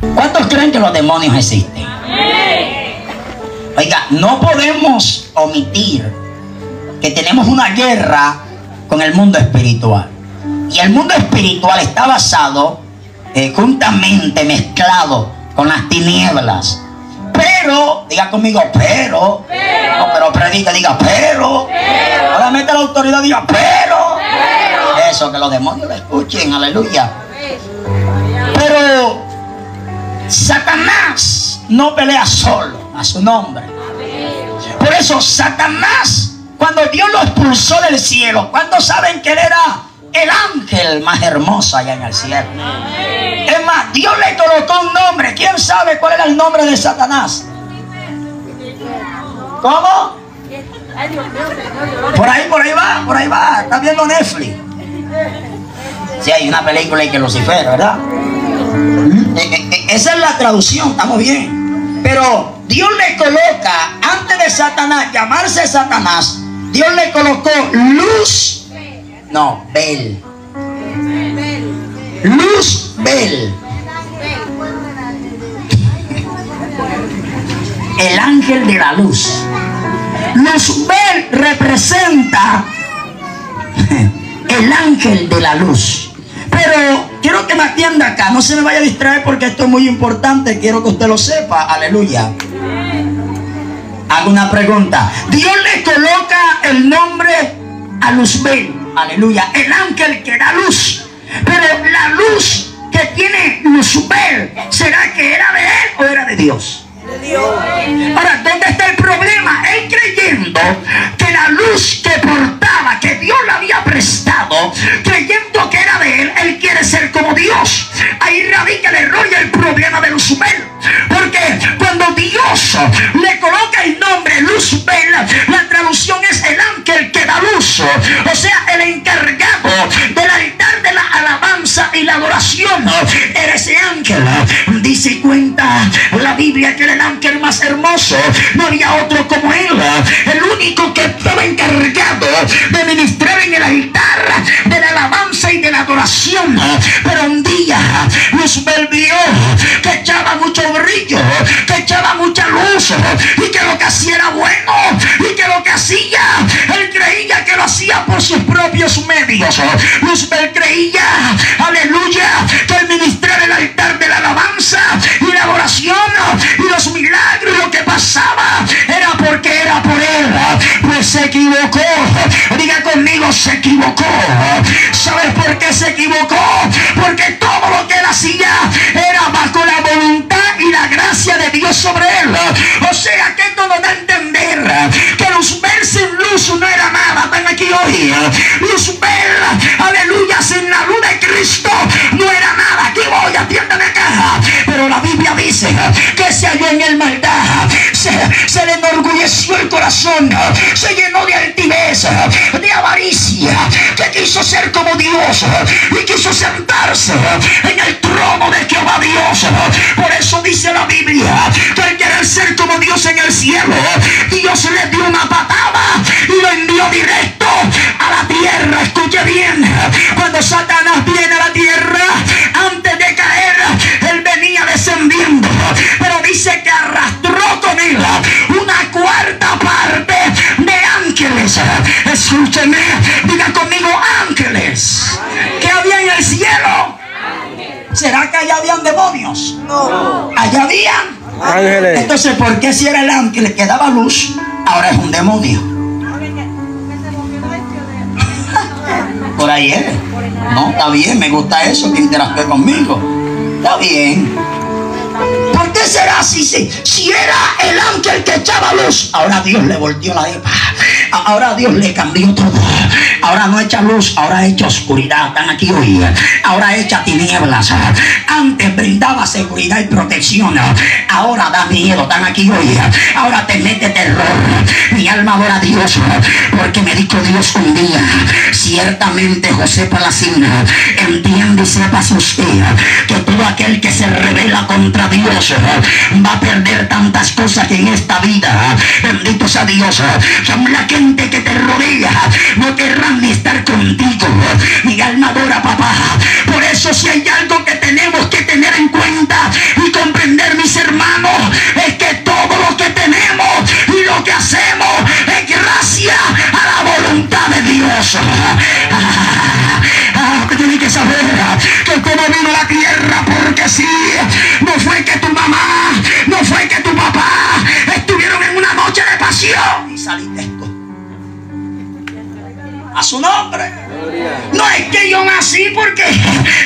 ¿Cuántos creen que los demonios existen? Oiga, no podemos omitir que tenemos una guerra con el mundo espiritual. Y el mundo espiritual está basado juntamente, mezclado con las tinieblas. Pero, diga conmigo, pero. No, pero predica, diga, pero. Ahora mete la autoridad, diga, pero. Eso, que los demonios lo escuchen, aleluya. Pero Satanás no pelea solo, a su nombre. Por eso Satanás, cuando Dios lo expulsó del cielo, ¿cuándo saben que él era el ángel más hermoso allá en el cielo? Es más, Dios le colocó un nombre. ¿Quién sabe cuál era el nombre de Satanás? ¿Cómo? Por ahí va. Está viendo Netflix. Sí, hay una película y que Lucifer, ¿verdad? Esa es la traducción, estamos bien. Pero Dios le coloca, antes de Satanás llamarse Satanás, Dios le colocó Luzbel. Luzbel. El ángel de la luz. Luzbel representa el ángel de la luz. Pero quiero que me atienda acá, no se me vaya a distraer porque esto es muy importante, quiero que usted lo sepa, aleluya. Hago una pregunta. Dios le coloca el nombre a Luzbel, aleluya, el ángel que da luz. Pero la luz que tiene Luzbel, ¿será que era de él o era de Dios? Ahora, ¿dónde está el problema? Él creyendo que la luz que portaba, que Dios le había prestado, creyendo que era de él, él quiere ser como Dios. Ahí radica el error y el problema de Luzbel. Porque cuando Dios le coloca el nombre Luzbel, la traducción es el ángel que da luz. O sea, el encargado del altar de la alabanza y la adoración era ese ángel. Dice y cuenta la Biblia que era el ángel más hermoso. No había otro como él. El único que estaba encargado de ministrar en el altar de la alabanza y de la adoración. Pero un día Luzbel vio que echaba mucho brillo, que echaba mucha luz, y que lo que hacía era bueno, y que lo que hacía, él creía que lo hacía por sus propios medios. Luzbel creía, aleluya, que el ministrar el altar de la alabanza y la adoración y los milagros y lo que pasaba era porque era por él. Pues se equivocó. Diga conmigo, se equivocó. ¿Sabes por qué se equivocó? Porque todo lo que él hacía era bajo la voluntad y la gracia de Dios sobre él. O sea que esto nos da a entender que Luzbel sin luz no era nada. Ven aquí hoy. Luzbel, aleluya, sin la luz de Cristo no era nada. Aquí voy, atiéndeme acá. Pero la Biblia dice que se halló en el maldad, se le enorgulleció el corazón, se llenó de altivez, de avaricia, que quiso ser como Dios y quiso sentarse en el trono de Jehová Dios. Por eso dice la Biblia que al querer ser como Dios en el cielo, Dios le dio una patada y lo envió directo a la tierra. Escuche bien, cuando Satanás viene a la tierra, antes de caer, él venía descendiendo, pero dice que arrastró con él una cuarta parte de ángeles. Escúcheme, diga conmigo, ángeles. ¿Qué había en el cielo? ¿Será que allá habían demonios? No. Allá habían ángeles. Entonces, ¿por qué si era el ángel que daba luz, ahora es un demonio? Por ahí es. No, está bien, me gusta eso, que interactúe conmigo. Está bien. ¿Por qué será así? Si era el ángel que echaba luz, ahora Dios le volteó la epa. Ahora Dios le cambió todo. Ahora no echa luz, ahora echa oscuridad. Están aquí hoy. Ahora echa tinieblas. Antes brindaba seguridad y protección, ahora da miedo. Están aquí hoy. Ahora te mete terror. Mi alma adora a Dios, porque me dijo Dios un día: ciertamente, José Palacín, entiende y sépase usted que todo aquel que se revela contra Dios va a perder tantas cosas que en esta vida, bendito sea Dios, la gente que te rodea no querrán ni estar contigo. Mi alma adora, papá. Por eso, si hay algo que tenemos que tener en cuenta y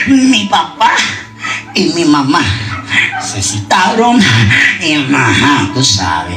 mi papá y mi mamá se citaron y ajá, tú sabes.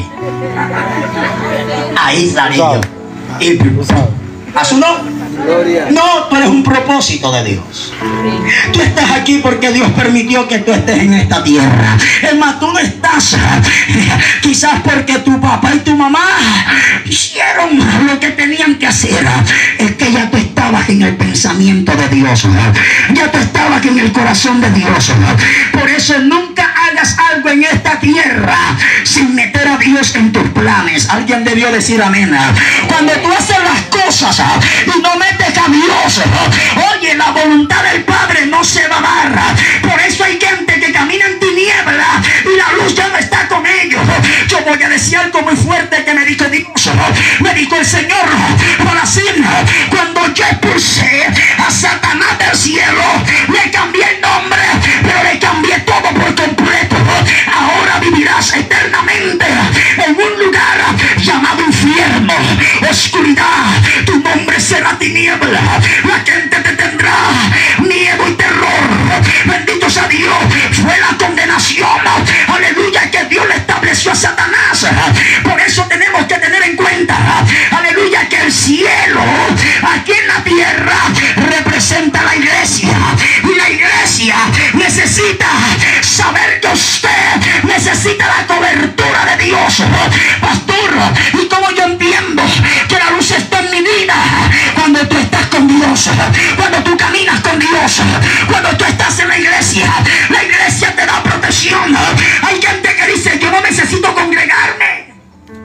Ahí salí yo. Y a su nombre. No, tú eres un propósito de Dios. Tú estás aquí porque Dios permitió que tú estés en esta tierra. Es más, tú no estás quizás porque tu papá y tu mamá hicieron lo que tenían que hacer. Es que ya tú estabas en el pensamiento de Dios. Ya tú estabas en el corazón de Dios. Por eso nunca hagas algo en esta tierra sin meter a Dios en tus planes. Alguien debió decir amén. Cuando tú haces las cosas y no metes a Dios, oye, la voluntad del Padre no se va a dar. Por eso hay gente que camina en tiniebla y la luz ya no está con ellos. Yo voy a decir algo muy fuerte que me dijo Dios, me dijo el Señor, para así, cuando yo expulsé a Satanás del cielo, le cambié el nombre, pero le cambié todo por completo. Ahora vivirás eternamente en un lugar llamado infierno, oscuridad. Tu nombre será tiniebla. La gente te tendrá miedo y terror. Bendito sea Dios. Fue la condenación, aleluya, que Dios le estableció a Satanás. Por eso tenemos que tener en cuenta, aleluya, que el cielo aquí en la tierra representa a la iglesia. Y la iglesia necesita saber que usted necesita la cobertura de Dios. Pastor, ¿y cómo yo entiendo que la luz está en mi vida? Cuando tú estás con Dios, cuando tú caminas con Dios, cuando tú estás en la iglesia te da protección. Hay gente que dice, yo no necesito congregarme.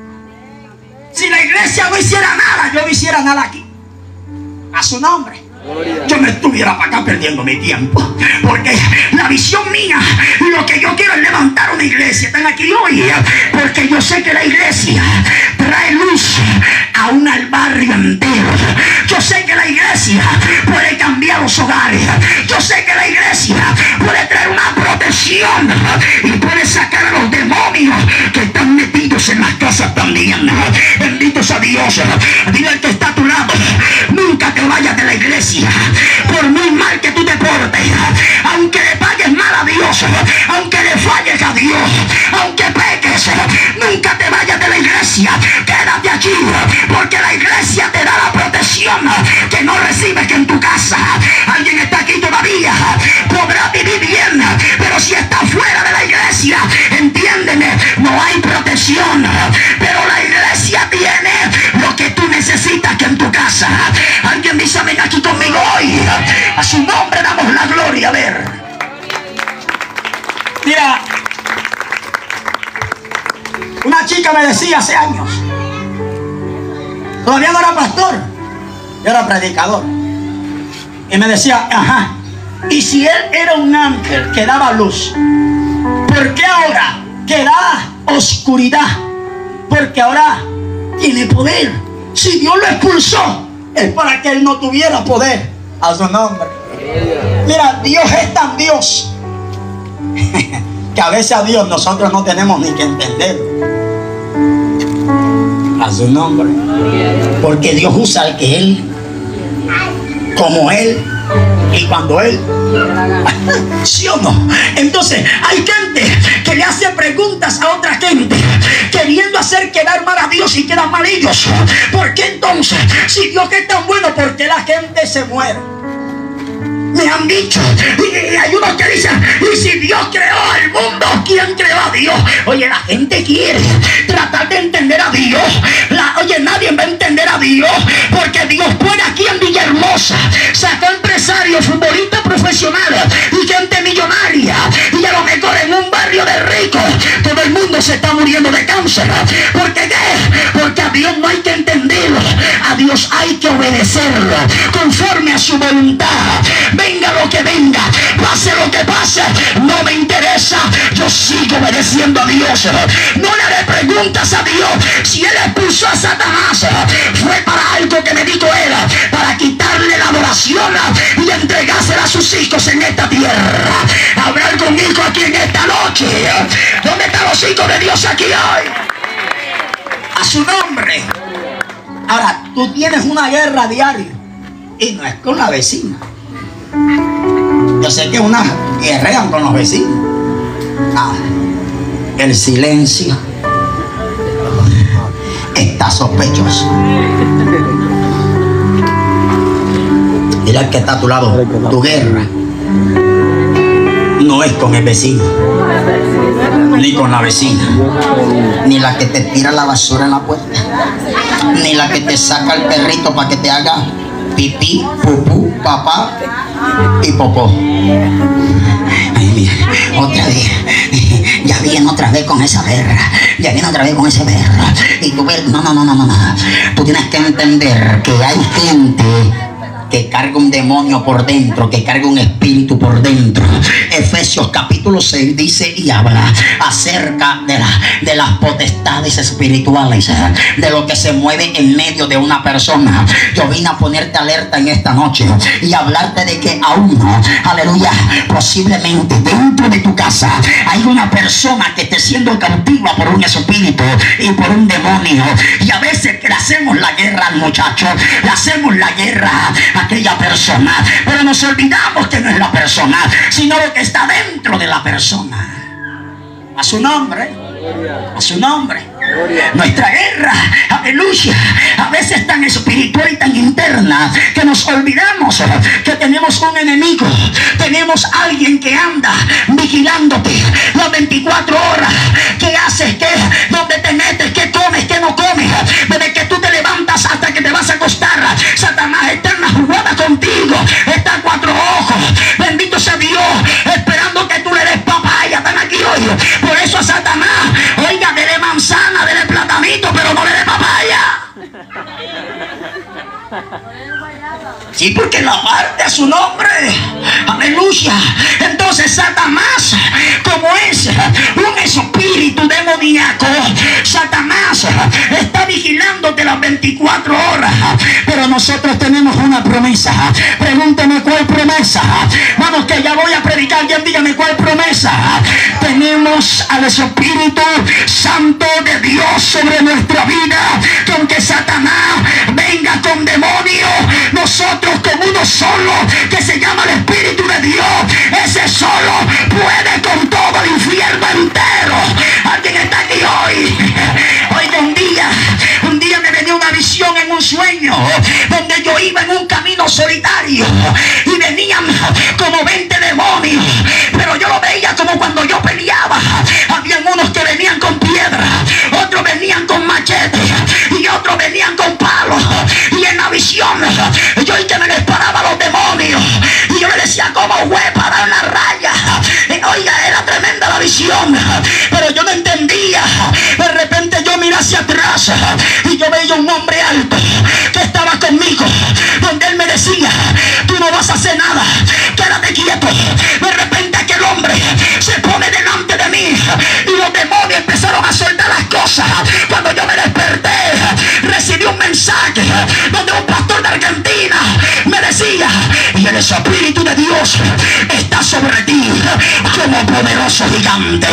Si la iglesia no hiciera nada, yo no hiciera nada aquí. A su nombre. Yo me estuviera para acá perdiendo mi tiempo, porque la visión mía y lo que yo quiero es levantar una iglesia. Están aquí hoy porque yo sé que la iglesia trae luz aún al barrio entero. Yo sé que la iglesia puede cambiar los hogares. Yo sé que la iglesia puede traer una protección y puede sacar a los demonios que están metidos en las casas también. Bendito sea Dios. Dile al que está a tu lado, nunca te vayas de la iglesia. Por muy mal que tú te portes, aunque le pagues mal a Dios, aunque le falles a Dios, aunque peques, nunca te vayas de la iglesia. Quédate aquí, porque la iglesia te da la protección que no recibes que en tu casa. Alguien está aquí todavía, podrá vivir bien, pero si está fuera de la iglesia, entiéndeme, no hay protección. Pero la iglesia tiene lo que tú necesitas que en tu casa. Alguien dice amén aquí conmigo hoy. A su nombre damos la gloria. A ver, mira, una chica me decía hace años, todavía no era pastor, yo era predicador, y me decía, ajá, y si él era un ángel que daba luz, ¿por qué ahora que da oscuridad? Porque ahora tiene poder. Si Dios lo expulsó, es para que él no tuviera poder. A su nombre. Mira, Dios es tan Dios que a veces a Dios nosotros no tenemos ni que entender. A su nombre. Porque Dios usa al que él, como él y cuando él. ¿Sí o no? Entonces hay gente que le hace preguntas a otra gente queriendo hacer quedar mal a Dios y quedan mal ellos. ¿Por qué entonces, si Dios es tan bueno, por qué la gente se muere? Me han dicho, y hay unos que dicen, y si Dios creó el mundo, ¿quién creó a Dios? Oye, la gente quiere tratar de entender a Dios. Oye, nadie va a entender a Dios, porque Dios pone aquí en Villahermosa, saca empresarios, futbolistas profesionales y gente millonaria, y a lo mejor en un barrio de ricos todo el mundo se está muriendo de cáncer. ¿Por qué? Porque a Dios no hay que entenderlo, a Dios hay que obedecerlo conforme a su voluntad. Venga lo que venga, pase lo que pase, no me interesa, yo sigo obedeciendo a Dios. No le haré preguntas a Dios. Si él expulsó a Satanás, fue para algo que me dijo él, para quitarle la adoración y entregársela a sus hijos en esta tierra. Habrá algún hijo aquí en esta noche. ¿Dónde están los hijos de Dios aquí hoy? A su nombre. Ahora, tú tienes una guerra diaria y no es con la vecina. Yo sé que unas guerrean con los vecinos. El silencio está sospechoso. Dile al que está a tu lado, tu guerra no es con el vecino, ni con la vecina, ni la que te tira la basura en la puerta, ni la que te saca el perrito para que te haga pipí, pupú, papá y popó. Ay, mira, otra vez, ya viene otra vez con esa guerra, ya viene otra vez con esa guerra. Y tú ves, no. Tú tienes que entender que hay gente que carga un demonio por dentro, que carga un espíritu por dentro. Efesios capítulo 6 dice y habla acerca de las potestades espirituales, de lo que se mueve en medio de una persona. Yo vine a ponerte alerta en esta noche y hablarte de que aún, aleluya, posiblemente dentro de tu casa hay una persona que esté siendo cautiva por un espíritu y por un demonio. Y a veces le hacemos la guerra al muchacho, le hacemos la guerra a aquella persona, pero nos olvidamos que no es la persona, sino lo que está dentro de la persona. A su nombre, a su nombre. Nuestra guerra, aleluya, a veces tan espiritual y tan interna que nos olvidamos que tenemos un enemigo, tenemos alguien que anda vigilándote las 24 horas. ¿Qué haces? ¿Qué? ¿Dónde te metes? ¿Qué comes? ¿Qué no comes? Desde que tú te levantas hasta que te vas a acostar, Satanás está en la jugada contigo, está a 4 ojos, bendito sea Dios, esperando que tú le des papaya. Están aquí hoy. Por eso a Satanás, oiga, dele manzana, dele platanito, pero no le dé papaya. Sí, porque la parte a su nombre, aleluya. Entonces Satanás, como es un espíritu demoníaco, Satanás está vigilándote las 24 horas. Pero nosotros tenemos una promesa. Pregúnteme cuál promesa. Vamos, que ya voy a predicar. Alguien dígame cuál promesa. Tenemos al Espíritu Santo de Dios sobre nuestra vida, que aunque Satanás venga con demonios, nosotros con uno solo, que se llama el Espíritu de Dios, ese solo puede con todo el infierno entero. Alguien está aquí hoy. Oiga, un día me venía una visión en un sueño, donde yo iba en un camino solitario y venían como 20 demonios, pero yo lo veía como cuando yo peleaba. Habían unos que venían con piedra, otros venían con machete y otros venían con palos. Y en la visión yo que me les paraba a los demonios y yo le decía, ¿cómo fue para una raya? Oiga, era tremenda la visión, pero yo no entendía. De repente yo miré hacia atrás y yo veía un hombre alto que estaba conmigo, donde él me decía, tú no vas a hacer nada, quédate quieto. De repente aquel hombre se pone delante de mí y los demonios empezaron a soltar las cosas. Cuando yo me desperté, recibí un mensaje donde un pastor de Argentina me decía, y el Espíritu de Dios está sobre ti como poderoso gigante.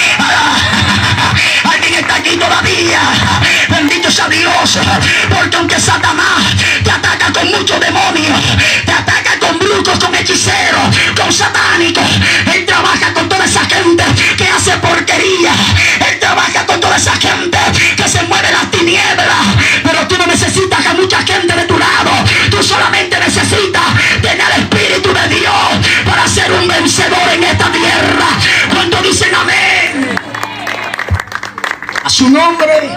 Alguien está aquí todavía. Bendito sea Dios, porque aunque Satanás te ataca con muchos demonios, te ataca con brujos, con hechiceros, con satánicos, él trabaja con toda esa gente que hace porquería, él trabaja con toda esa gente que se mueve en las tinieblas. Pero tú no necesitas a mucha gente de tu lado, tú solamente necesitas tener el Espíritu de Dios para ser un vencedor en esta tierra. Cuando dicen amén, a su nombre.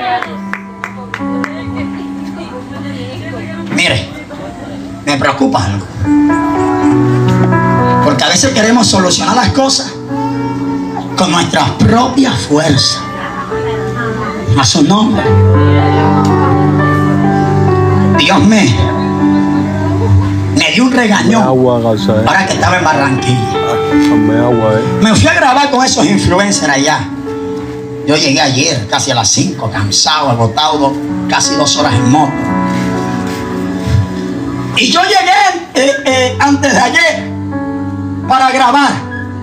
Mire, me preocupa algo, porque a veces queremos solucionar las cosas con nuestras propias fuerzas. A su nombre. Dios me dio un regañón ahora que estaba en Barranquilla. Me fui a grabar con esos influencers allá. Yo llegué ayer casi a las 5, cansado, agotado, casi 2 horas en moto. Y yo llegué antes de ayer para grabar.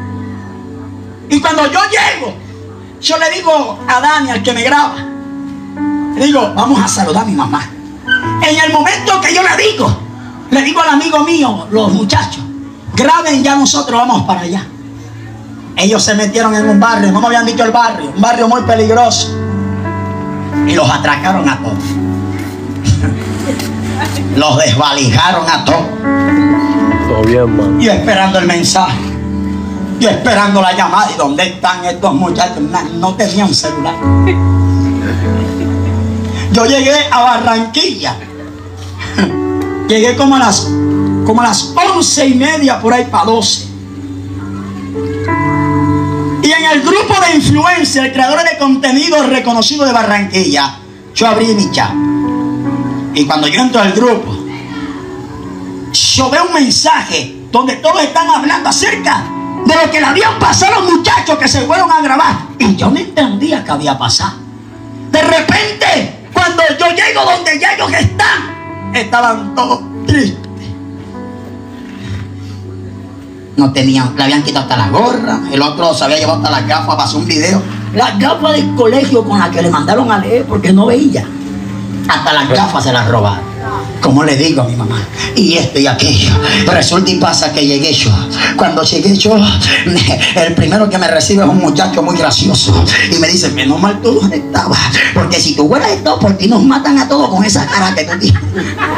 Y cuando yo llego, yo le digo a Dani, al que me graba, le digo, vamos a saludar a mi mamá. En el momento que yo le digo al amigo mío, los muchachos, graben ya, nosotros vamos para allá. Ellos se metieron en un barrio, no me habían dicho el barrio, un barrio muy peligroso, y los atracaron a todos. Los desvalijaron a todos. Todo bien, man. Yo esperando el mensaje, yo esperando la llamada. ¿Y dónde están estos muchachos? No tenían celular. Yo llegué a Barranquilla. Llegué como a las 11:30, por ahí para 12. Y en el grupo de influencers, creadores de contenido reconocido de Barranquilla, yo abrí mi chat. Y cuando yo entro al grupo, yo veo un mensaje donde todos están hablando acerca de lo que le habían pasado a los muchachos que se fueron a grabar. Y yo no entendía qué había pasado. De repente, cuando yo llego donde ya ellos estaban todos tristes. No tenían, le habían quitado hasta la gorra. El otro se había llevado hasta las gafas para hacer un video. Las gafas del colegio con las que le mandaron a leer porque no veía. Hasta las gafas se las robaron. Como le digo a mi mamá, y esto y aquello. Resulta y pasa que llegué yo. Cuando llegué yo, el primero que me recibe es un muchacho muy gracioso. Y me dice, menos mal tú no estabas. Porque si tú fueras esto, por ti nos matan a todos con esa cara que tú tienes.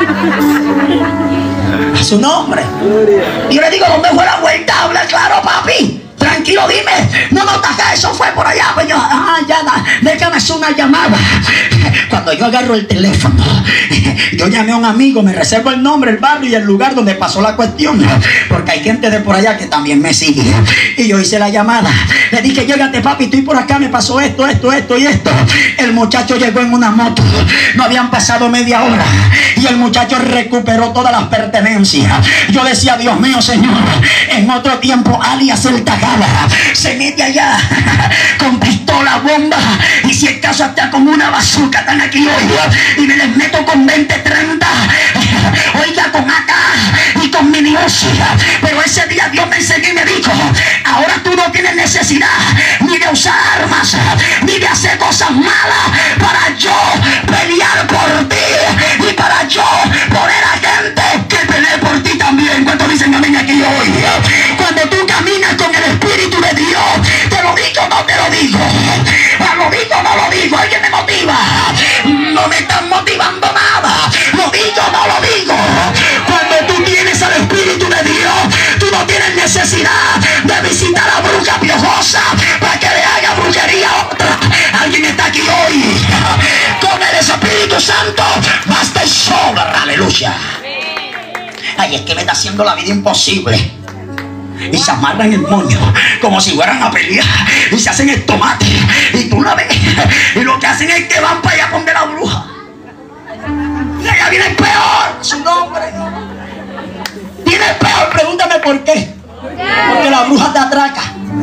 A su nombre. Y yo le digo, ¿dónde fue la vuelta? Habla claro, papi. Tranquilo, dime. No notas que eso fue por allá. Pues yo, ya, déjame hacer una llamada. Cuando yo agarro el teléfono, yo llamé a un amigo, me reservo el nombre, el barrio y el lugar donde pasó la cuestión, porque hay gente de por allá que también me sigue. Y yo hice la llamada. Le dije, llégate, papi, estoy por acá, me pasó esto y esto. El muchacho llegó en una moto. No habían pasado media hora y el muchacho recuperó todas las pertenencias. Yo decía, Dios mío, Señor, en otro tiempo alias el Tagala se mete allá con pistola, bomba, y si el caso está con una bazooka, están aquí hoy y me les meto con 20, 30, oiga, con AK y con mini Uzi. Pero ese día Dios me enseñó y me dijo, ahora tú no tienes necesidad ni de usar armas ni de hacer cosas malas para yo pelear por ti y para yo poner a gente que pelee por ti también. ¿Cuántos dicen amén aquí hoy? Cuando tú caminas con el Espíritu de Dios, ¿te lo digo o no te lo digo? ¿Lo digo o no lo digo? ¿Alguien me motiva? No me están motivando nada. ¿Lo digo o no lo digo? Cuando tú tienes al Espíritu de Dios, tú no tienes necesidad de visitar a bruja piojosa para que le haga brujería a otra. ¿Alguien está aquí hoy? Con el Espíritu Santo basta y sobra. Aleluya. Ay, es que me está haciendo la vida imposible. Y se amarran el moño como si fueran a pelear y se hacen el tomate y tú la ves y lo que hacen es que van para allá a poner la bruja y allá viene el peor, su nombre viene el peor. Pregúntame por qué. Porque la bruja te atraca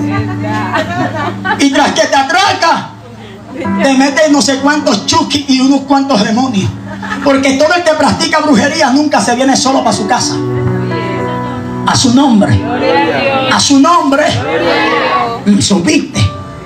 y tras que te atraca te mete no sé cuántos chuquis y unos cuantos demonios, porque todo el que practica brujería nunca se viene solo para su casa. A su nombre. A su nombre. ¿Supiste?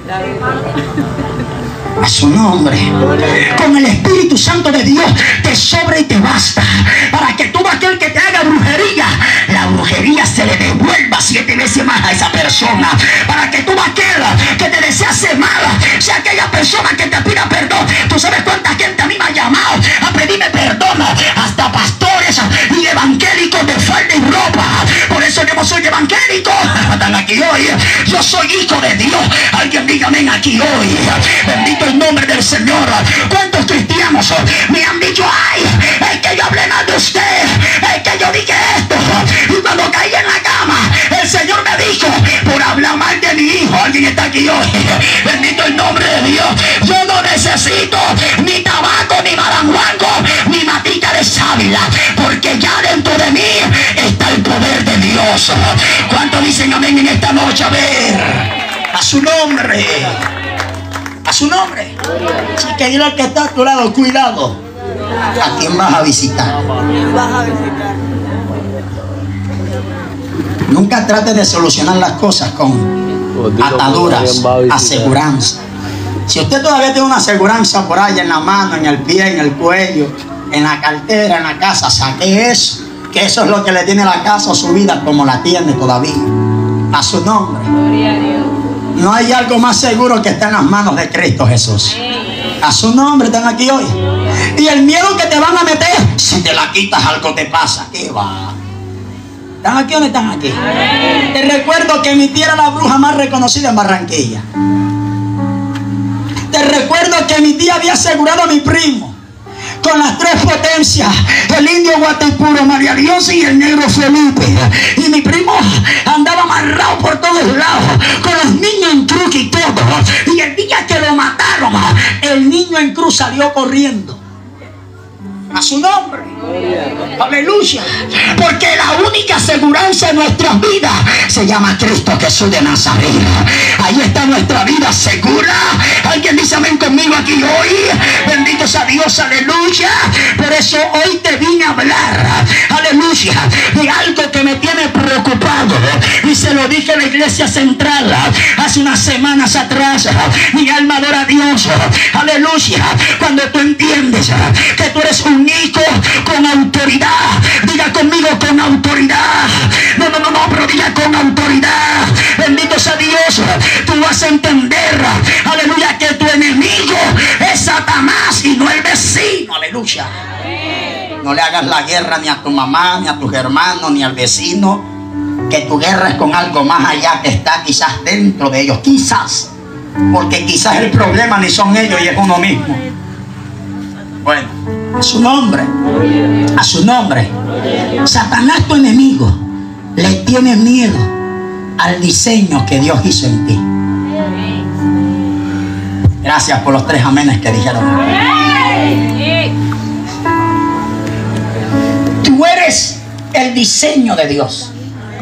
A su nombre. Con el Espíritu Santo de Dios te sobra y te basta para que todo aquel que te haga brujería, la brujería se le devuelva 7 veces más a esa persona. Para que todo aquel que te desea hacer mal sea aquella persona que te pida perdón. Tú sabes cuánta gente a mí me ha llamado a pedirme perdón, hasta pastores y evangélicos de falda y ropa. Por eso yo no soy evangélico. Están aquí hoy. Yo soy hijo de Dios. Alguien dígame aquí hoy. Bendito el nombre del Señor. ¿Cuántos cristianos me han dicho, ay, es que yo hablé mal de usted, es que yo dije esto? Y cuando caí en la cama, el Señor me dijo, por hablar mal de mi hijo. Alguien está aquí hoy. Bendito el nombre de Dios. Yo no necesito ni tabaco, ni maranguango, ni matica de sábila, porque ya dentro de mí está el poder de Dios. ¿Cuántos dicen amén en esta noche? A ver, a su nombre. A su nombre. Así que dile al que está a tu lado, cuidado. ¿A quién vas a visitar? Nunca trates de solucionar las cosas con ataduras, aseguranza. Si usted todavía tiene una aseguranza por ahí en la mano, en el pie, en el cuello, en la cartera, en la casa, saque eso Que eso es lo que le tiene la casa o su vida como la tiene todavía. A su nombre. No hay algo más seguro que está en las manos de Cristo Jesús. A su nombre están aquí hoy. Y el miedo que te van a meter, si te la quitas algo te pasa. ¿Qué va? ¿Están aquí o no están aquí? Te recuerdo que mi tía era la bruja más reconocida en Barranquilla. Te recuerdo que mi tía había asegurado a mi primo con las tres potencias, el indio Guatipuro, María Dios y el negro Felipe. Y mi primo andaba amarrado por todos lados, con los niños en cruz y todo. Y el día que lo mataron, el niño en cruz salió corriendo. A su nombre. Aleluya. Porque la única aseguranza de nuestras vidas se llama Cristo Jesús de Nazaret. Ahí está nuestra vida segura. Alguien dice amén conmigo aquí hoy. Bendito sea Dios, aleluya. Por eso hoy te vine a hablar, aleluya, de algo que me tiene preocupado. Y se lo dije a la iglesia central hace unas semanas atrás. Mi alma adora a Dios, aleluya. Cuando tú entiendes que tú eres un hijo con autoridad, diga conmigo con autoridad. No, pero diga con autoridad. Bendito sea Dios. Tú vas a entender, aleluya, que tu enemigo es Satanás y no el vecino. Aleluya. No le hagas la guerra ni a tu mamá, ni a tus hermanos, ni al vecino. Que tu guerra es con algo más allá que está quizás dentro de ellos. Quizás. Porque quizás el problema ni son ellos y es uno mismo. Bueno, a su nombre. A su nombre. Satanás, tu enemigo, le tiene miedo al diseño que Dios hizo en ti. Gracias por los 3 amenes que dijeron. Tú eres el diseño de Dios.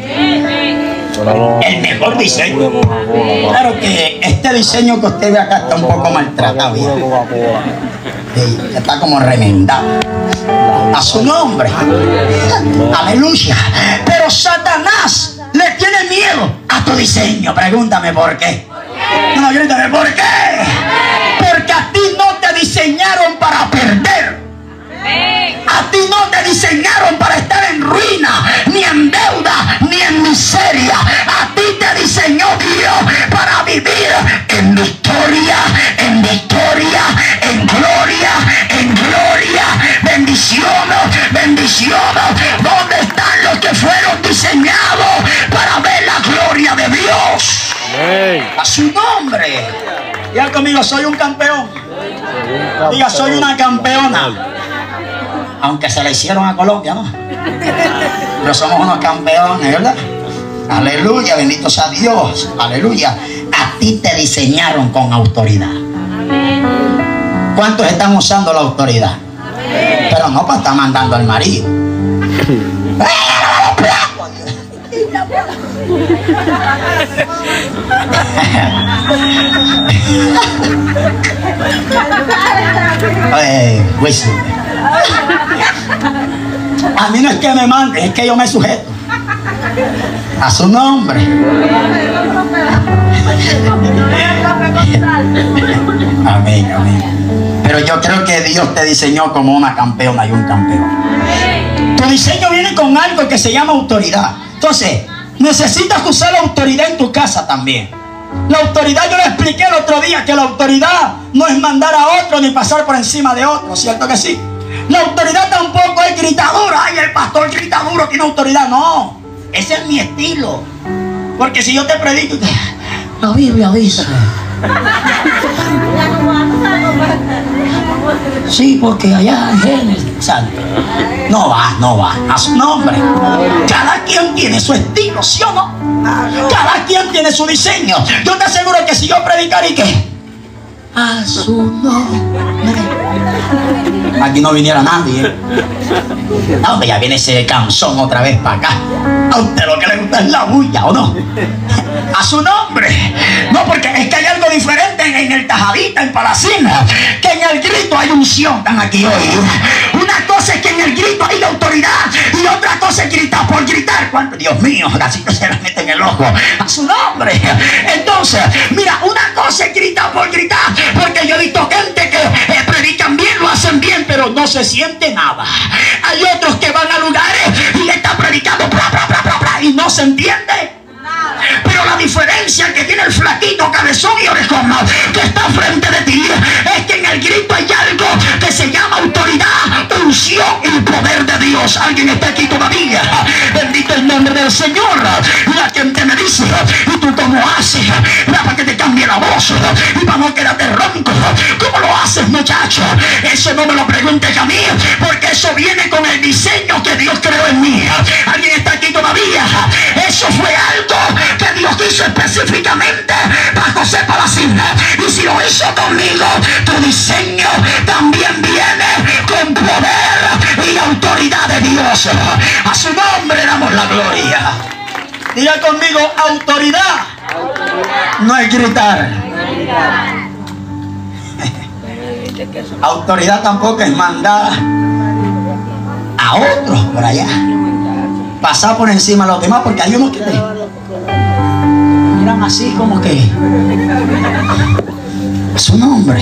El mejor diseño. Claro que este diseño que usted ve acá está un poco maltratado. Sí, está como remendado. A su nombre. Aleluya. Pero Satanás le tiene miedo a tu diseño. Pregúntame por qué. No, grítame por qué. Porque a ti no te diseñaron para perder. A ti no te diseñaron para estar en ruina, ni en deuda, ni en miseria. A ti te diseñó Dios para vivir en victoria, en victoria, en gloria, en gloria. Bendición, bendición. ¿Dónde están los que fueron diseñados para ver la gloria de Dios? A su nombre. Diga conmigo, soy un campeón. Diga, soy una campeona. Aunque se le hicieron a Colombia, ¿no? Pero somos unos campeones, ¿verdad? Aleluya, bendito sea Dios. Aleluya. A ti te diseñaron con autoridad. ¿Cuántos están usando la autoridad? Pero no para estar mandando al marido. A mí no es que me mande, es que yo me sujeto a su nombre. Amén, amén. Pero yo creo que Dios te diseñó como una campeona y un campeón. Tu diseño viene con algo que se llama autoridad. Entonces, necesitas usar la autoridad en tu casa también. La autoridad, yo le expliqué el otro día que la autoridad no es mandar a otro ni pasar por encima de otro, ¿cierto que sí? La autoridad tampoco es gritadura. Ay, el pastor grita duro, tiene autoridad. No, ese es mi estilo. Porque si yo te predico, la Biblia dice. Sí, porque allá en Génesis, no va, a su nombre. Cada quien tiene su estilo, ¿sí o no? Cada quien tiene su diseño. Yo te aseguro que si yo predicara y que a su nombre, aquí no viniera nadie. No, ya viene ese canzón otra vez para acá. A usted lo que le gusta es la bulla, ¿o no? A su nombre. No, porque es que hay algo diferente en el tajadita, en Palacina, que en el grito hay unción. Están aquí hoy. Una cosa es que en el grito hay autoridad y otra cosa es gritar por gritar. ¿Cuánto? Dios mío, así que se la mete en el ojo. A su nombre. Entonces, mira, una cosa es gritar por gritar, porque yo he visto gente que predican bien, lo hacen bien, pero no se siente nada. Hay otros que van a lugares y no se entiende. Pero la diferencia que tiene el flaquito, cabezón y orejón que está frente de ti es que en el grito hay algo que se llama autoridad, unción y poder de Dios. ¿Alguien está aquí todavía? Bendito el nombre del Señor. La gente me dice, ¿y tú cómo haces para que te cambie la voz y para no quedarte ronco? ¿Cómo lo haces, muchacho? Eso no me lo preguntes a mí, porque eso viene con el diseño que Dios creó en mí. ¿Alguien está aquí todavía? Eso fue algo que Dios hizo específicamente para José Palacín. Y si lo hizo conmigo, tu diseño también viene con poder y autoridad de Dios. A su nombre damos la gloria. Diga conmigo, autoridad. No es gritar. Autoridad tampoco es mandar a otros por allá, pasar por encima de los demás, porque hay unos que miran así como que su nombre.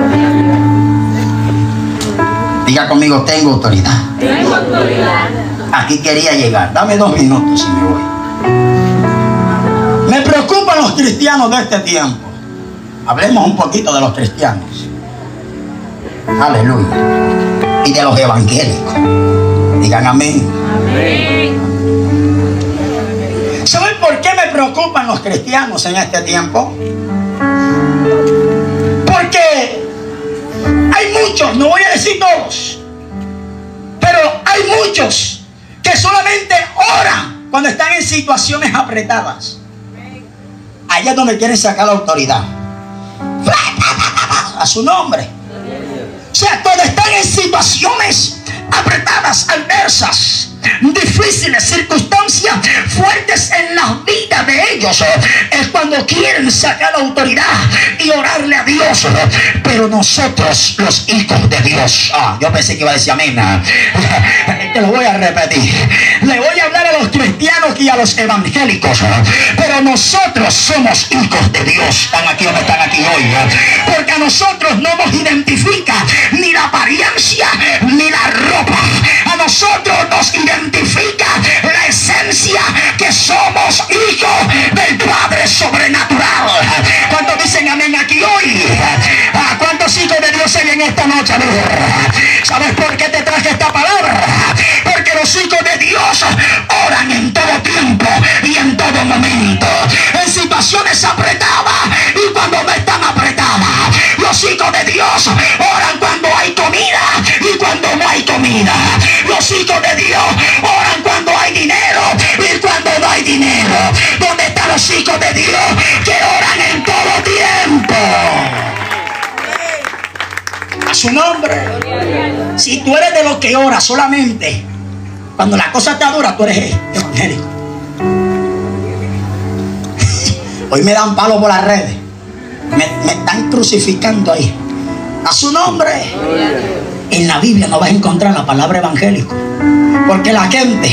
Diga conmigo, tengo autoridad. Tengo autoridad. Aquí quería llegar. Dame 2 minutos y me voy. Me preocupan los cristianos de este tiempo. Hablemos un poquito de los cristianos. Aleluya. Y de los evangélicos. Digan amén. Amén. ¿Saben por qué me preocupan los cristianos en este tiempo? Porque hay muchos, no voy a decir todos, pero hay muchos que solamente oran cuando están en situaciones apretadas. Allá es donde quieren sacar la autoridad. A su nombre. O sea, cuando están en situaciones apretadas, adversas, difíciles, circunstancias fuertes en la vida de ellos, es cuando quieren sacar la autoridad y orarle a Dios. Pero nosotros, los hijos de Dios, yo pensé que iba a decir amén. Te lo voy a repetir. Le voy a hablar a los cristianos y a los evangélicos, pero nosotros somos hijos de Dios. ¿Están aquí o no están aquí hoy? Porque a nosotros no nos identifica ni la apariencia ni la ropa. A nosotros nos identifica la esencia, que somos hijos del Padre sobrenatural. ¿Cuántos dicen amén aquí hoy? ¿Cuántos hijos de Dios hay en esta noche? ¿Sabes por qué te traje esta palabra? Porque los hijos de Dios oran en todo tiempo y en todo momento, en situaciones apretadas y cuando no están apretadas. Los hijos de Dios oran cuando hay comida y cuando no hay comida. Los hijos de Dios oran cuando hay dinero y cuando no hay dinero. ¿Dónde están los hijos de Dios que oran en todo tiempo? A su nombre. Si tú eres de los que ora solamente cuando la cosa está dura, tú eres evangélico. Hoy me dan palo por las redes. Me están crucificando ahí. A su nombre. En la Biblia no vas a encontrar la palabra evangélico, porque la gente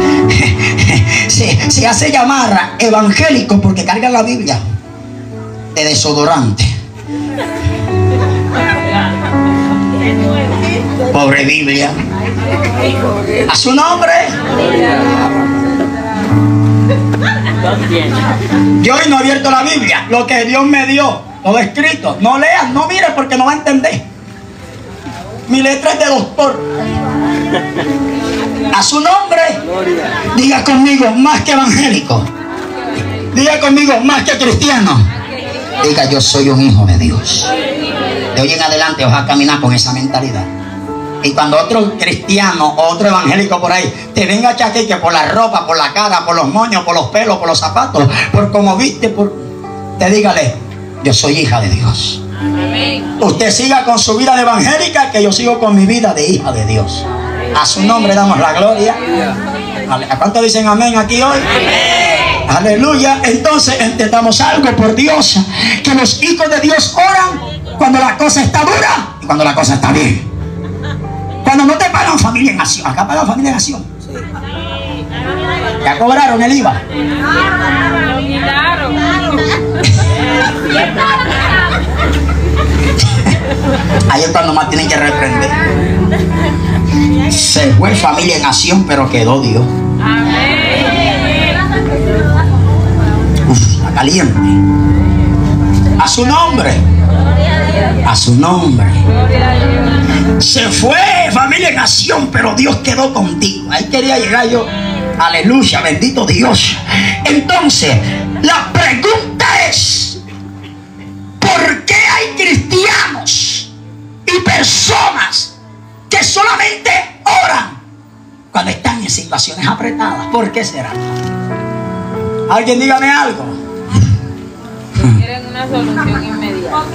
se hace llamar evangélico porque carga la Biblia de desodorante. Pobre Biblia. A su nombre. Yo hoy no he abierto la Biblia, lo que Dios me dio, todo escrito. No leas, no mires, porque no va a entender. Mi letra es de doctor. A su nombre. Diga conmigo, más que evangélico. Diga conmigo, más que cristiano. Diga, yo soy un hijo de Dios. De hoy en adelante vas a caminar con esa mentalidad. Y cuando otro cristiano o otro evangélico por ahí te venga a chaquear que por la ropa, por la cara, por los moños, por los pelos, por los zapatos, por cómo viste, te dígale, yo soy hija de Dios. Amén. Usted siga con su vida de evangélica, que yo sigo con mi vida de hija de Dios. A su nombre damos la gloria. ¿A cuántos dicen amén aquí hoy? Amén. Aleluya. Entonces entendamos algo, por Dios, que los hijos de Dios oran cuando la cosa está dura y cuando la cosa está bien. Cuando no te pagan Familia en Acción. Acá pagan Familia en Acción. ¿Ya cobraron el IVA? Ahí es cuando más tienen que reprender. Se fue Familia en Acción, pero quedó Dios. caliente. A su nombre. A su nombre. Se fue familia en acción, pero Dios quedó contigo. Ahí quería llegar yo. Aleluya, bendito Dios. Entonces, la pregunta es: ¿por qué hay cristianos y personas que solamente oran cuando están en situaciones apretadas? ¿Por qué será? Alguien dígame algo. Quieren una solución inmediata.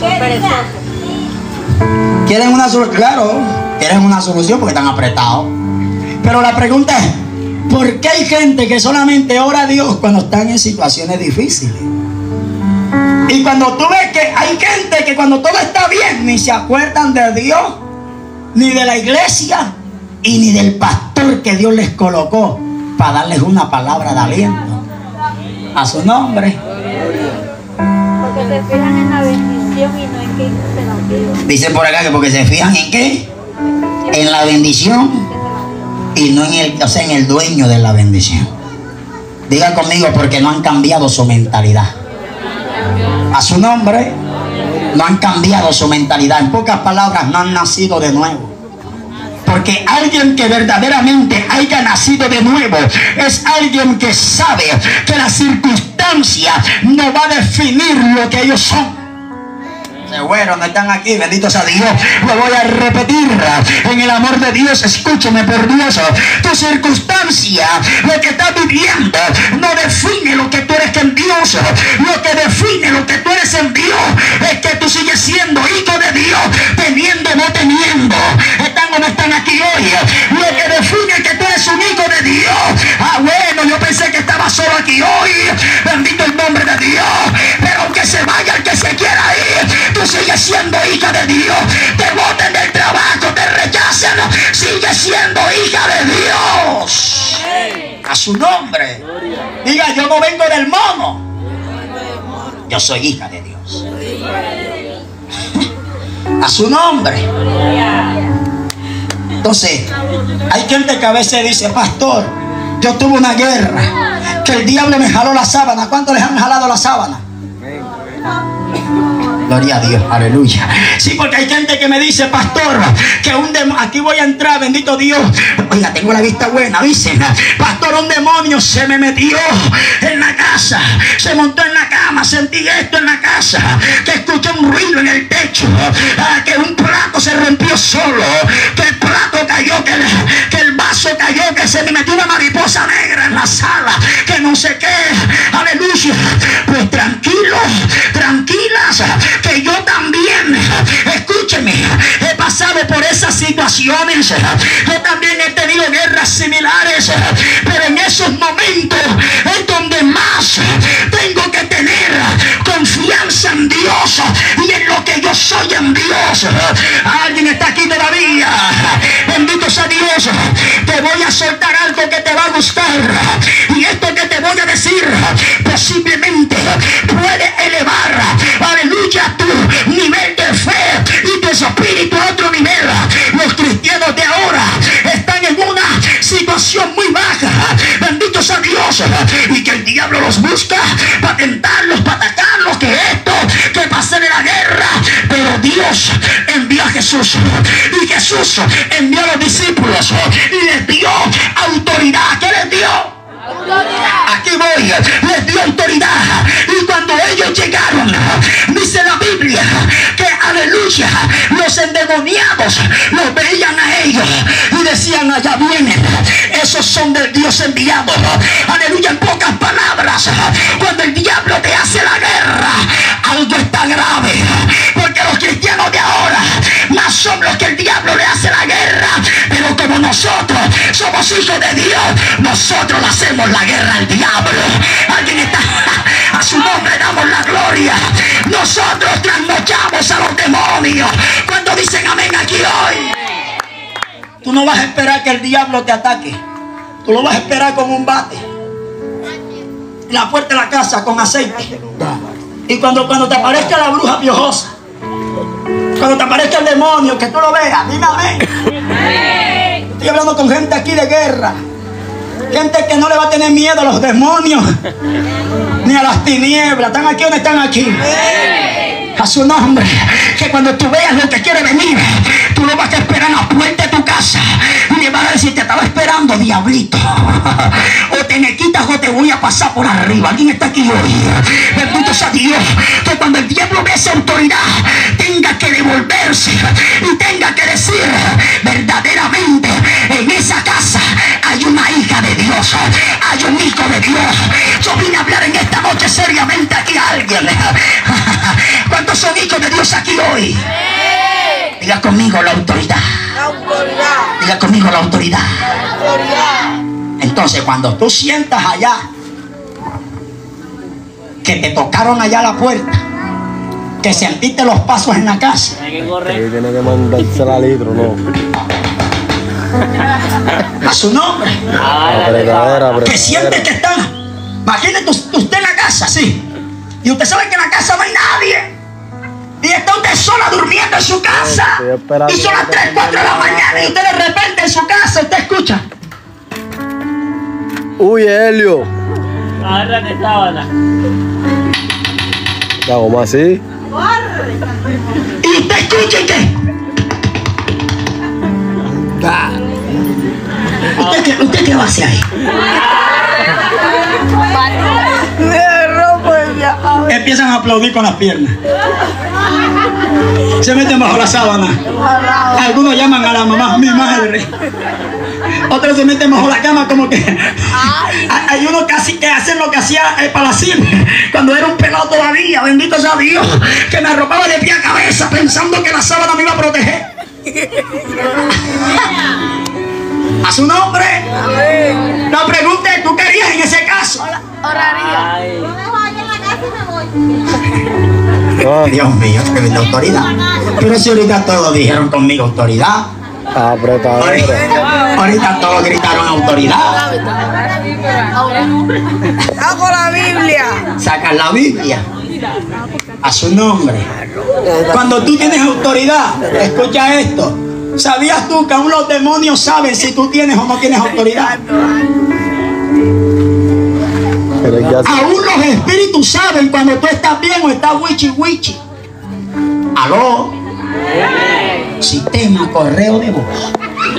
Quieren una solución, claro, quieren una solución porque están apretados. Pero la pregunta es: ¿por qué hay gente que solamente ora a Dios cuando están en situaciones difíciles? Y cuando tú ves que hay gente que cuando todo está bien, ni se acuerdan de Dios, ni de la iglesia, y ni del pastor que Dios les colocó para darles una palabra de aliento. A su nombre. Porque se fijan en la bendición y no en qué se la pide. Dice por acá que porque se fijan en qué, en la bendición y no en el, o sea, en el dueño de la bendición. Diga conmigo, porque no han cambiado su mentalidad. A su nombre. No han cambiado su mentalidad. En pocas palabras, no han nacido de nuevo. Porque alguien que verdaderamente haya nacido de nuevo es alguien que sabe que la circunstancia no va a definir lo que ellos son. Bueno, no están aquí, bendito sea Dios. Lo voy a repetir. En el amor de Dios, escúchame por Dios. Tu circunstancia, lo que estás viviendo, no define lo que tú eres en Dios. Lo que define lo que tú eres en Dios es que tú sigues siendo hijo de Dios, teniendo o no teniendo. ¿Están o no están aquí hoy? Lo que define que tú eres un hijo de Dios. Ah, bueno, yo pensé que estaba solo aquí hoy. Bendito el nombre de Dios. Pero aunque se vaya el que se quiera ir, tú sigues siendo hija de Dios. Te boten del trabajo, te rechacen, sigues siendo hija de Dios. A su nombre. Diga: yo no vengo del mono, yo soy hija de Dios. A su nombre. Entonces, hay gente que a veces dice: pastor, yo tuve una guerra, que el diablo me jaló la sábana. ¿Cuántos les han jalado la sábana? Gloria a Dios, aleluya. Sí, porque hay gente que me dice: pastor, que un demonio, aquí voy a entrar, bendito Dios. Oiga, tengo la vista buena, dicen: pastor, un demonio se me metió en la casa, se montó en la cama, sentí esto en la casa, que escuché un ruido en el techo, que un plato se rompió solo, que el plato cayó, que el vaso cayó, que se me metió una mariposa negra en la sala, que no sé qué. Aleluya. Pues tranquilos, tranquilas, que yo también, escúcheme, he pasado por esas situaciones. Yo también he tenido guerras similares, pero en esos momentos es donde más tengo que tener confianza en Dios y en lo que yo soy en Dios. Alguien está aquí todavía. Bendito sea Dios. Te voy a soltar algo que te va a gustar, y esto que te voy a decir posiblemente puede elevar, aleluya, tu nivel de fe y tu espíritu a otro nivel. Los cristianos de ahora están en una situación muy baja, bendito sea Dios, y que el diablo los busca para tentarlos, para atacarlos, que esto, que pasen en la guerra. Pero Dios envió a Jesús, y Jesús envió a los discípulos y les dio autoridad. ¿Qué les dio? Aquí voy. Les dio autoridad. Y cuando ellos llegaron, dice la Biblia que, aleluya, los endemoniados los veían a ellos y decían: allá vienen, esos son del Dios enviado. Aleluya. En pocas palabras, cuando el diablo te hace la guerra, algo está grave, porque los cristianos de ahora más son los que el diablo le hace la guerra. Pero como nosotros somos hijos de Dios, nosotros le hacemos la guerra al diablo. Alguien está, a su nombre damos la gloria. Nosotros trasnochamos a los demonios. Cuando dicen amén aquí hoy? Tú no vas a esperar que el diablo te ataque. Tú lo vas a esperar con un bate en la puerta de la casa con aceite. Y cuando te aparezca la bruja piojosa, cuando te aparezca el demonio, que tú lo veas, dime amén. Estoy hablando con gente aquí de guerra. Gente que no le va a tener miedo a los demonios ni a las tinieblas. ¿Están aquí o no están aquí? A su nombre. Que cuando tú veas lo que quiere venir, tú lo vas a esperar en la puerta de tu casa y le vas a decir: te estaba esperando, diablito. O te me quitas o te voy a pasar por arriba. ¿Alguien está aquí hoy? Bendito sea Dios. Que cuando el diablo ve esa autoridad, tenga que devolverse y tenga que decir: verdaderamente en esa casa hay una hija de Dios, hay un hijo de Dios. Yo vine a hablar en esta noche seriamente aquí a alguien. ¿Cuántos son hijos de Dios aquí hoy? Diga conmigo: la autoridad. Diga conmigo: la autoridad. Entonces, cuando tú sientas allá que te tocaron allá la puerta, que sentiste los pasos en la casa, Ahí tiene que mandarse la litro, ¿no? a su nombre, que siente que está, imagínate usted en la casa, sí, y usted sabe que en la casa no hay nadie, y está usted sola durmiendo en su casa, y son las 3, 4 de la mañana, y usted de repente en su casa, usted escucha: ¡Uy, Helio! Agárrate sábana. ¿Cómo así? y usted escucha que ¿usted qué va a hacer ahí? Empiezan a aplaudir con las piernas, se meten bajo la sábana. Algunos llaman a la mamá mi madre, otros se meten bajo la cama como que hay unos que hacen lo que hacía el Palacín cuando era un pelado todavía, bendito sea Dios, que me arropaba de pie a cabeza pensando que la sábana me iba a proteger. A su nombre. No pregunte, ¿tú qué harías en ese caso? Oraría. Dios mío, que viene autoridad. Pero si ahorita todos dijeron conmigo autoridad. Ahorita todos gritaron autoridad. Hago la Biblia. Sacan la Biblia. A su nombre. Cuando tú tienes autoridad, escucha esto. ¿Sabías tú que aún los demonios saben si tú tienes o no tienes autoridad? Aún los espíritus saben cuando tú estás bien o estás wichi wichi. Aló. Sistema correo de voz.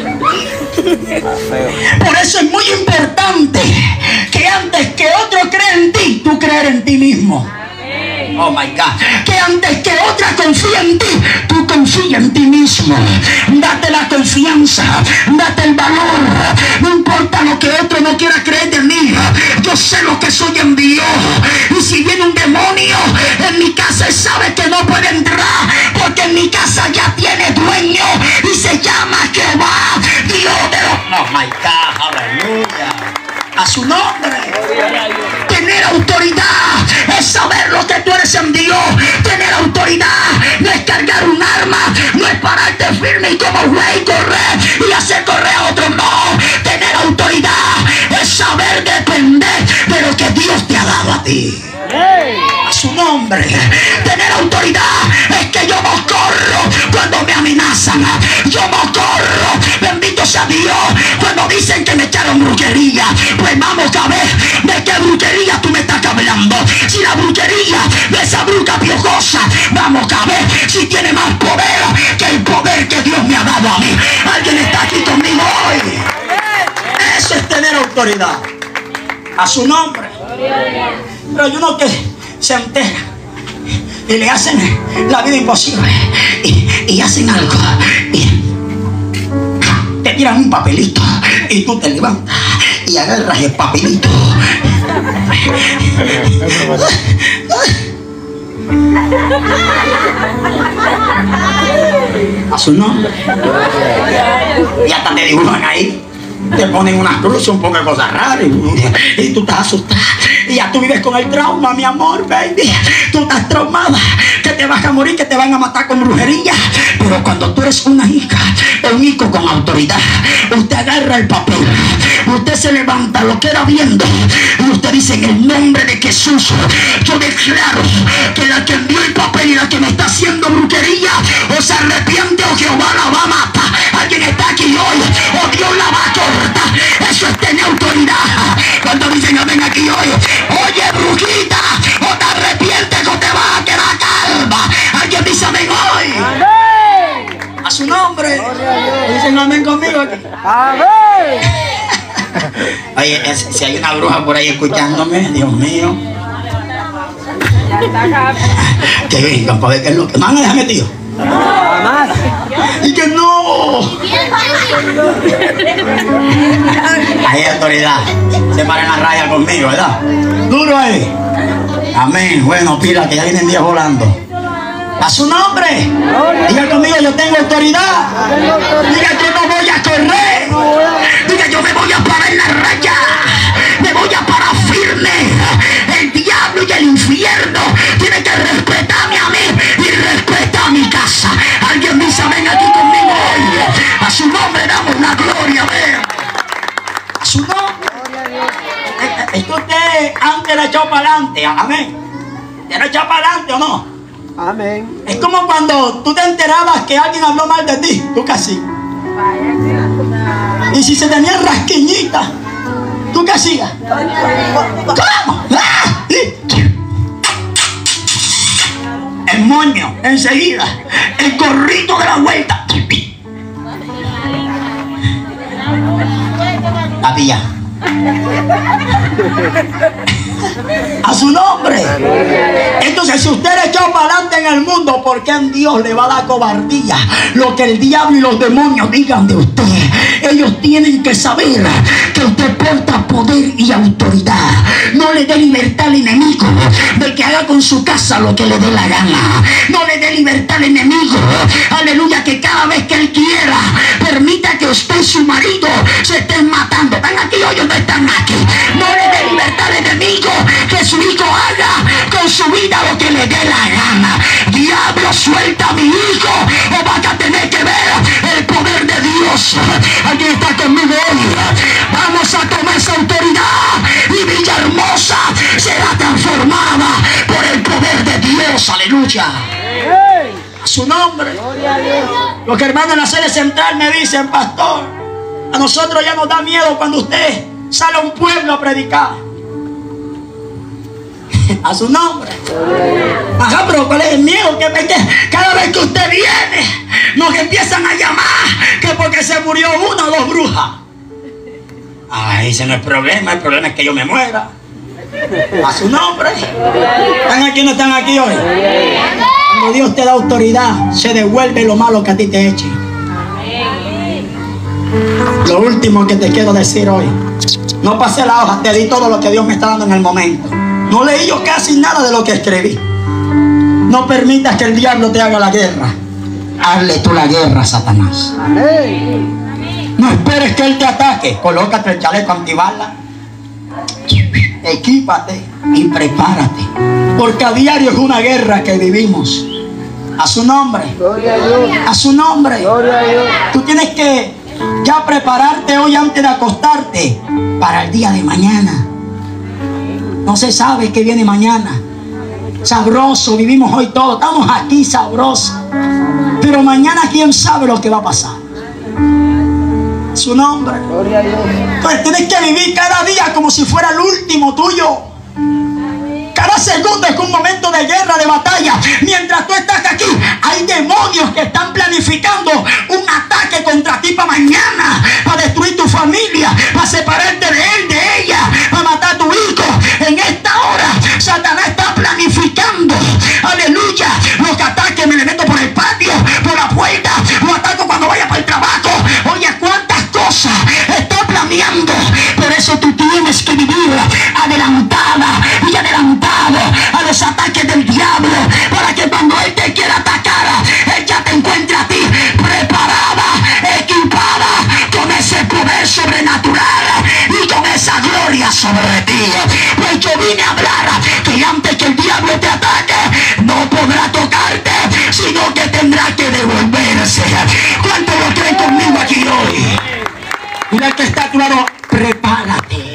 Por eso es muy importante que antes que otro crea en ti, tú creer en ti mismo. Oh my God. Que antes que otra confía en ti, tú confía en ti mismo. Date la confianza, date el valor. No importa lo que otro no quiera creer de mí. Yo sé lo que soy en Dios. Y si viene un demonio en mi casa, él sabe que no puede entrar, porque en mi casa ya tiene dueño y se llama Jehová, Dios de los... Oh my God, aleluya. A su nombre. Tener autoridad es saber lo que tú eres en Dios. Tener autoridad no es cargar un arma, no es pararte firme y como rey correr y hacer correr a otros. No. Tener autoridad es saber depender de lo que Dios te ha dado a ti. A su nombre. Tener autoridad es que yo no corro cuando me amenazan. Yo no corro, bendito sea Dios, cuando dicen que me echaron brujería. Pues vamos a ver de qué brujería tú me estás hablando. Si la brujería de esa bruja piojosa, vamos a ver si tiene más poder que el poder que Dios me ha dado a mí. ¿Alguien está aquí conmigo hoy? Eso es tener autoridad. A su nombre. Pero hay uno que se entera y le hacen la vida imposible y hacen algo y te tiran un papelito y tú te levantas y agarras el papelito. A su nombre. Y hasta te dibujan ahí. Te ponen una cruz, un poco de cosas raras y tú estás asustada. Y ya tú vives con el trauma, mi amor, baby. Tú estás traumada, que te vas a morir, que te van a matar con brujería. Pero cuando tú eres una hija, un hijo con autoridad, usted agarra el papel, usted se levanta, lo queda viendo y usted dice: en el nombre de Jesús, yo declaro que la que envió el papel y la que me está haciendo brujería, o se arrepiente o Jehová la va a matar. Alguien está aquí hoy, o Dios la va a cortar. Eso es tener autoridad. ¿Alguien no amén conmigo aquí? ¡Amén! Oye, si hay una bruja por ahí escuchándome, Dios mío. Que vengan para ver qué es lo que van a dejar metido. ¡Jamás! Y que no. Hay autoridad. Se paran la raya conmigo, ¿verdad? Duro ahí. Amén. Bueno, pila, que ya vienen días volando. A su nombre. Diga conmigo, yo tengo autoridad. Diga, yo no voy a correr. Diga, yo me voy a parar en la raya. Me voy a parar firme. El diablo y el infierno tienen que respetarme a mí y respeta a mi casa. Alguien dice amén aquí conmigo hoy. A su nombre damos la gloria. Amén. A su nombre. Es que usted antes le echó para adelante. Amén. ¿Te lo echó para adelante o no? Amén. Es como cuando tú te enterabas que alguien habló mal de ti, tú casi. Y si se tenía rasquiñita, tú qué hacías. ¿Cómo? ¡Ah! El moño, enseguida. El gorrito de la vuelta. Había. A su nombre. Entonces, si usted le echó para adelante en el mundo, ¿por qué en Dios le va a dar cobardía? Lo que el diablo y los demonios digan de usted, ellos tienen que saber que usted porta poder y autoridad. No le dé libertad al enemigo de que haga con su casa lo que le dé la gana. No le dé libertad al enemigo, aleluya, que cada vez que él quiera permita que usted y su marido se estén matando. ¿Están aquí hoy o no están aquí? No le dé libertad al enemigo que su hijo haga con su vida lo que le dé la gana. Diablo, suelta a mi hijo o vas a tener que ver el poder de Dios. Alguien está conmigo hoy. Vamos a tomar esa autoridad y Villahermosa será transformada por el poder de Dios. Aleluya. A su nombre. Los hermanos en la sede central me dicen, pastor, a nosotros ya nos da miedo cuando usted sale a un pueblo a predicar. A su nombre. Ajá, pero ¿cuál es el miedo? Que cada vez que usted viene nos empiezan a llamar que porque se murió una o dos brujas. Ay, ese no es el problema es que yo me muera. A su nombre. ¿Están aquí o no están aquí hoy? Cuando Dios te da autoridad, se devuelve lo malo que a ti te eche. Lo último que te quiero decir hoy, no pasé la hoja, te di todo lo que Dios me está dando en el momento. No leí yo casi nada de lo que escribí. No permitas que el diablo te haga la guerra. Hazle tú la guerra a Satanás. No esperes que él te ataque. Colócate el chaleco antibala, equípate y prepárate, porque a diario es una guerra que vivimos. A su nombre. A su nombre. Tú tienes que ya prepararte hoy antes de acostarte para el día de mañana. No se sabe qué viene mañana. Sabroso, vivimos hoy todos. Estamos aquí sabrosos. Pero mañana quién sabe lo que va a pasar. Su nombre. Entonces tienes que vivir cada día como si fuera el último tuyo. Cada segundo es un momento de guerra, de batalla. Mientras tú estás aquí, hay demonios que están planificando un ataque contra ti para mañana, para destruir tu familia, para separarte de él, de ella, para matar a tu hijo. En esta hora, Satanás está planificando, aleluya, los ataques. Me le meto por el patio, por la puerta, lo ataco cuando vaya para el trabajo. Oye, cuántas cosas está planeando. Por eso tú tienes que vivir adelantada y adelantado a los ataques del diablo, para que cuando él te quiera atacar, él ya te encuentre a ti preparada, equipada con ese poder sobrenatural y con esa gloria sobre ti. Pues yo vine a hablar que antes que el diablo te ataque, no podrá tocarte, sino que tendrá que devolverse. ¿Cuántos lo creen conmigo aquí hoy? Mira el que está a tu lado, prepárate.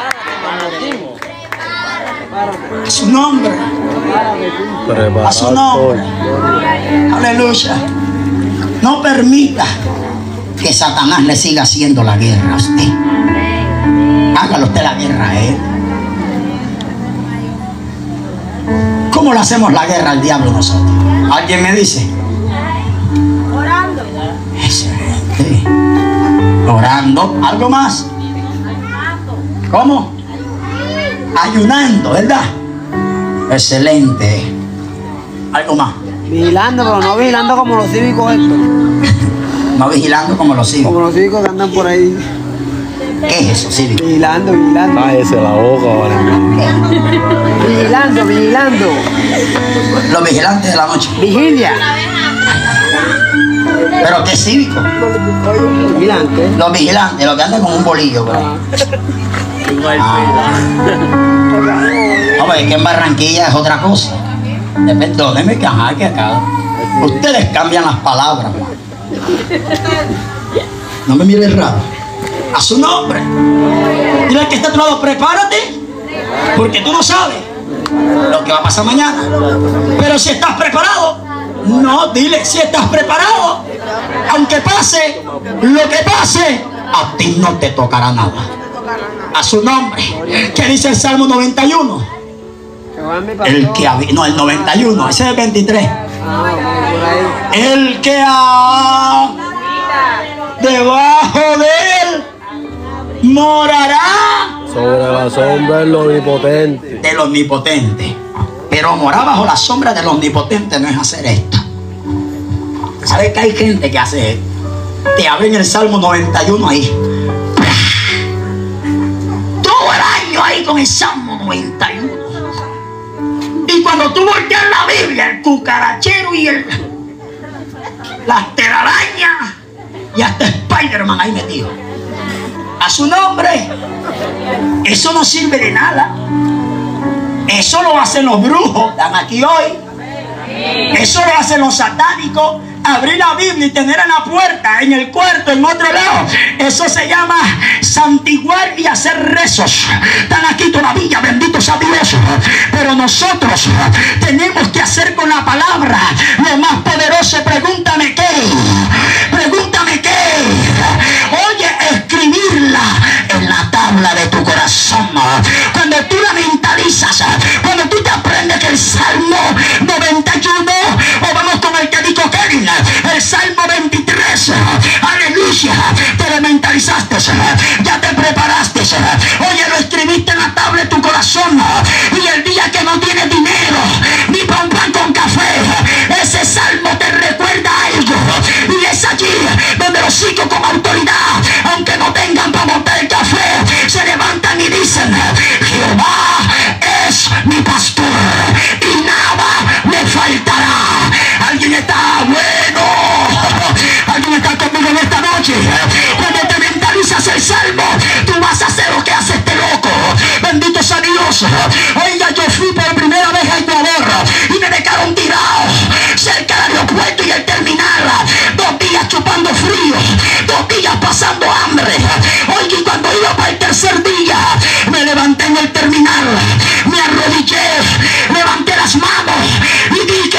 A su nombre. A su nombre. Aleluya. No permita que Satanás le siga haciendo la guerra a usted. Hágalo usted la guerra a él. ¿Cómo le hacemos la guerra al diablo nosotros? ¿Alguien me dice? Orando. Eso es. Sí. Orando. ¿Algo más? ¿Cómo? Ayunando, ¿verdad? Excelente. ¿Algo más? Vigilando, pero no vigilando como los cívicos estos. No vigilando como los cívicos. Como los cívicos que andan por ahí. ¿Qué es eso, cívico? Vigilando, vigilando. Cállese la boca, vale. Vigilando, vigilando. Los vigilantes de la noche. Vigilia. ¿Pero qué cívico? Vigilante. Los vigilantes, los que andan con un bolillo por ahí. Hombre, es que en Barranquilla es otra cosa. Perdóneme que ajá, que acá. Ustedes cambian las palabras, man. No me mires raro. A su nombre. Dile al que está a tu lado, prepárate. Porque tú no sabes lo que va a pasar mañana. Pero si estás preparado, no, dile, si estás preparado, aunque pase lo que pase, a ti no te tocará nada. A su nombre. ¿Qué dice el Salmo 91? El que no, el 91, ese es el 23. El que ha debajo de él morará Sobre la sombra del omnipotente. del omnipotente. Pero morar bajo la sombra del omnipotente no es hacer esto. ¿Sabes que hay gente que hace esto? Te abren el Salmo 91 ahí. Todo el año ahí con el Salmo 91. Y cuando tú volteas la Biblia, el cucarachero y las telarañas y hasta Spider-Man ahí metido. A su nombre. Eso no sirve de nada. Eso lo hacen los brujos, están aquí hoy. Eso lo hacen los satánicos. Abrir la Biblia y tener en la puerta, en el cuarto, en otro lado. Eso se llama santiguar y hacer rezos. Están aquí todavía, bendito sea Dios. Pero nosotros tenemos que hacer con la palabra lo más poderoso. Pregúntame qué. Pregúntame qué. Oye, escribirla en la tabla de tu corazón. Cuando tú la mentalizas, cuando tú te aprendes que el Salmo 91, o vamos con el que dijo Kevin, el Salmo 23, aleluya, te lo mentalizaste, ya te preparaste, oye, lo escribiste en la tabla de tu corazón, y el día que no tienes dinero ni para un pan con café, ese Salmo te recuerda algo, y es allí donde los hijos con autoridad, aunque no tengan para montar el café, se levantan y dicen: Jehová es mi pastor y nada me faltará. Alguien está bueno, alguien está conmigo en esta noche. Cuando te mentalizas el Salmo, tú vas a hacer lo que hace este loco. Bendito sea Dios. Oiga, yo fui por primera vez a Ecuador y me dejaron tirado cerca del aeropuerto y el terminal, 2 días chupando frío, 2 días pasando hambre. Oye, y cuando iba para el tercer día, me levanté en el terminal, me arrodillé, levanté las manos y dije: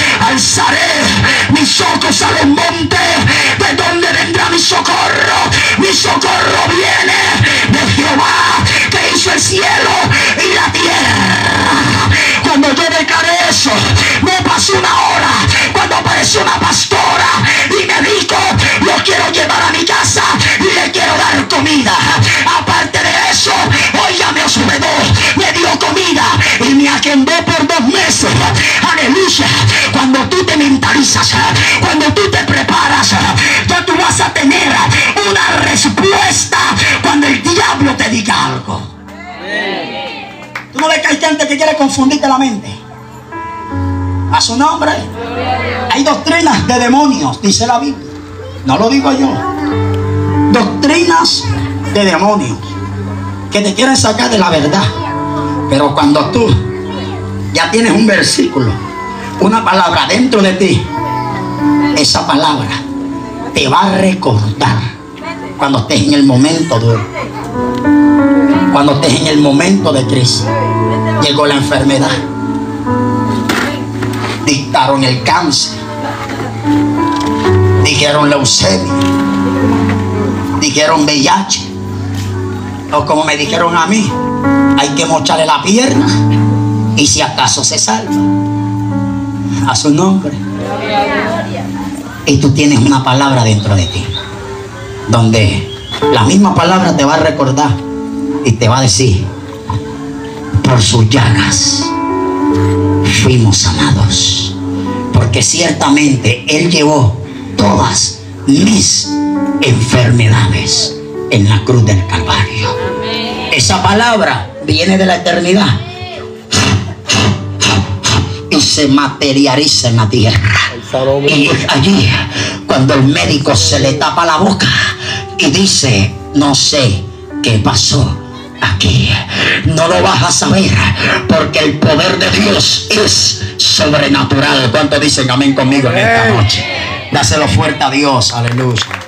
alzaré mis ojos a los montes, ¿de dónde vendrá mi socorro? Mi socorro viene de Jehová, que hizo el cielo y la tierra. Cuando yo declaré eso, me pasó una hora, cuando apareció una pastora y me dijo: lo quiero llevar a mi casa y le quiero dar comida. Aparte de eso, oiga, me hospedó, me dio comida y me agendó por 2 meses. Aleluya. Cuando tú te mentalizas, cuando tú te preparas, ya tú vas a tener una respuesta cuando el diablo te diga algo. Tú no ves que hay gente que quiere confundirte la mente. A su nombre. Hay doctrinas de demonios, dice la Biblia. No lo digo yo. Doctrinas de demonios que te quieren sacar de la verdad. Pero cuando tú ya tienes un versículo, una palabra dentro de ti, esa palabra te va a recordar cuando estés en el momento duro, cuando estés en el momento de crisis. Llegó la enfermedad, dictaron el cáncer, dijeron leucemia, dijeron VIH, o como me dijeron a mí, hay que mocharle la pierna y si acaso se salva. A su nombre. Y tú tienes una palabra dentro de ti. donde la misma palabra te va a recordar y te va a decir: por sus llagas fuimos sanados, porque ciertamente Él llevó todas mis enfermedades en la cruz del Calvario. Amén. Esa palabra viene de la eternidad y se materializa en la tierra. Y allí, cuando el médico se le tapa la boca y dice: no sé qué pasó aquí, no lo vas a saber, porque el poder de Dios es sobrenatural. ¿Cuántos dicen amén conmigo en esta noche? Dáselo fuerte a Dios, aleluya.